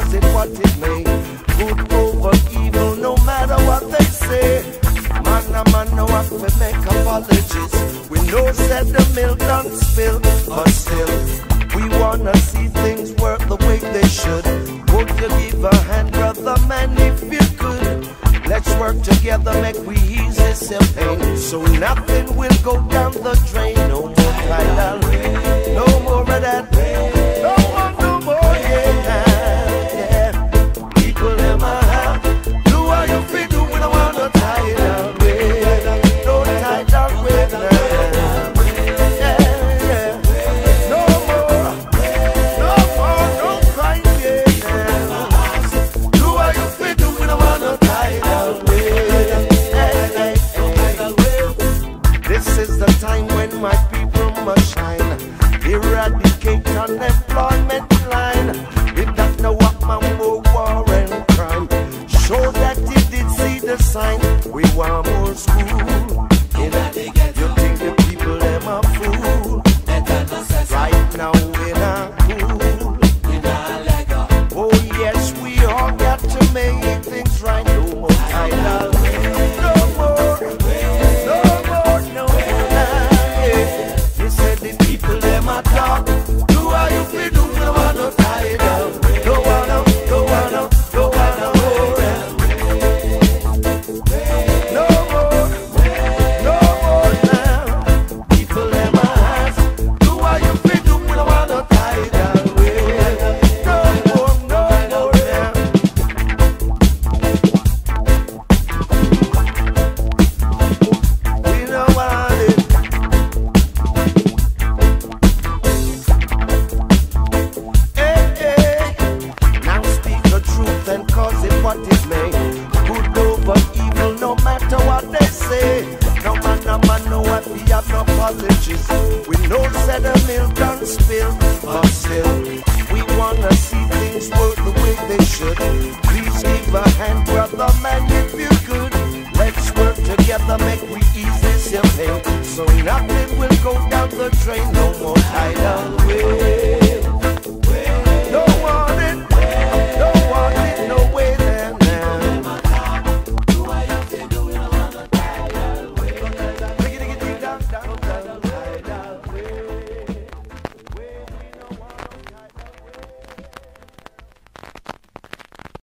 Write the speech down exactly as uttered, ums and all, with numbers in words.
cause it what it may. Good over evil, no matter what they say. Man a man no have to make apologies. We know said the milk done spill, but still we wanna see things work the way they should. Would you give a hand, brother man, if you could? Let's work together, make we ease this pain, so nothing will go down the drain. No more tidal, no more of that, no more, no more, yeah, yeah. People in my house, do what you feel, do we don't want no tidal way, no tidal way, yeah, yeah. No more, no more, no crying, yeah. Do what you feel, do we don't want no tidal way. This is the time when my people must shine. Eradicate unemployment line. If that no what man more war and crime. Show that you did see the sign. We want more school. Eradicate. You think the people them a fool? Right now we not cool. Oh yes, we all got to make things right. No more tidal. No more. No more. No more. Yeah. They said the people them a talk. Do how you feel. Do no want no tidal. No want no. No want no. No want no more. No more. No more now. People them a ask. Do how you feel. Do no want no tidal. No more. No more now. We don't want it. Hey, hey. Now speak the truth and cause it what it may. Good over evil, no matter what they say. No man, no man, no what we have no apologies. We know said the milk done spill, but still we wanna see things work the way they should. Please give a hand, brother man, if you could. Let's work together, make we ease this your pain, so nothing will go down the drain. No more tidal way.